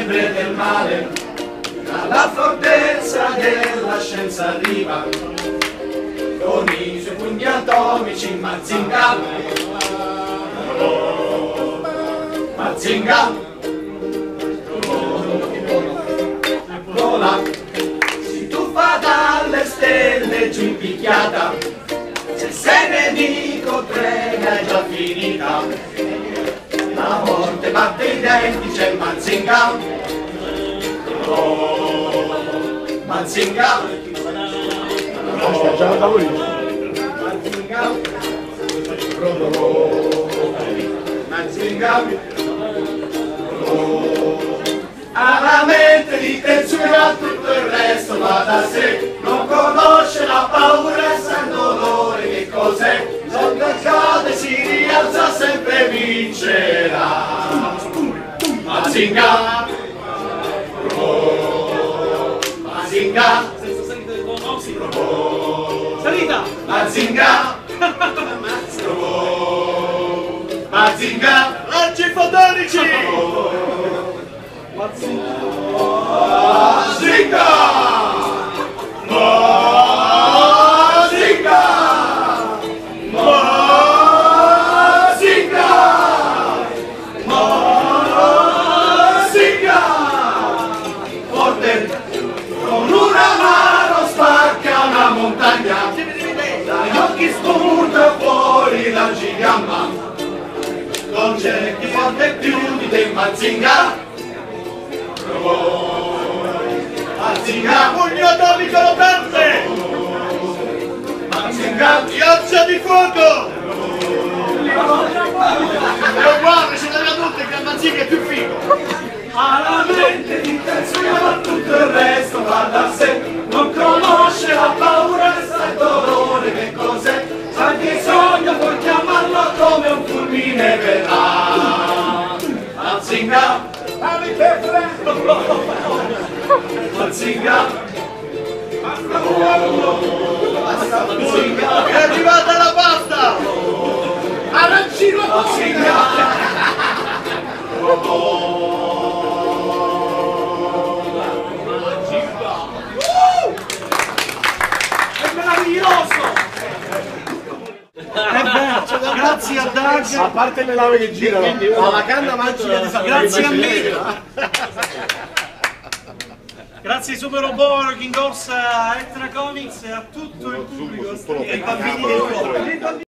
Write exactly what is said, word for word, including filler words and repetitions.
tenebre del male, dalla fortezza della scienza arriva, con i suoi pugni atomici Mazinga, oh, Mazinga, vola, si tuffa dalle stelle giù in picchiata, se sei nemico prega è già finita, la morte batte i denti, c'è Mazinga, oh, Mazinga, Sta già da lui. Mazinga, oh, Mazinga, oh, ha la mente di tensione, tutto il resto va da sé, non conosce la paura e sa il dolore che cos'è, sotto cade si rialza sempre vincerà. Mazinga, oh, Mazinga, oh, Salita! Mazinga, oh, Mazinga, Lanci fotonici! Mazinga, Mazinga, Mazinga, Mazinga, forte, con una mano spacca una montagna, dagli occhi spunta fuori la gigamba, con cerchi forte più di te Mazinga, Mazinga, Pugno atomico lo perde! Mazinga, Piazza di fuoco! È uguale, ce l'aveva tutte che Mazinga è più figo! ha la mente di tensione, tutto il resto va da sé, non conosce la paura e sa il dolore che cos'è, sa che sogno puoi chiamarlo come un fulmine verrà. Mazinga, Mazinga, Mazinga, È arrivata la pasta! arancino Mazinga, È meraviglioso! È bello, grazie a Doug! A parte le lave che girano, ma la canna magica di San Grazie a me! Grazie ai Super Robot che indossa Extra Comics e a tutto il pubblico e ai bambini del cuore.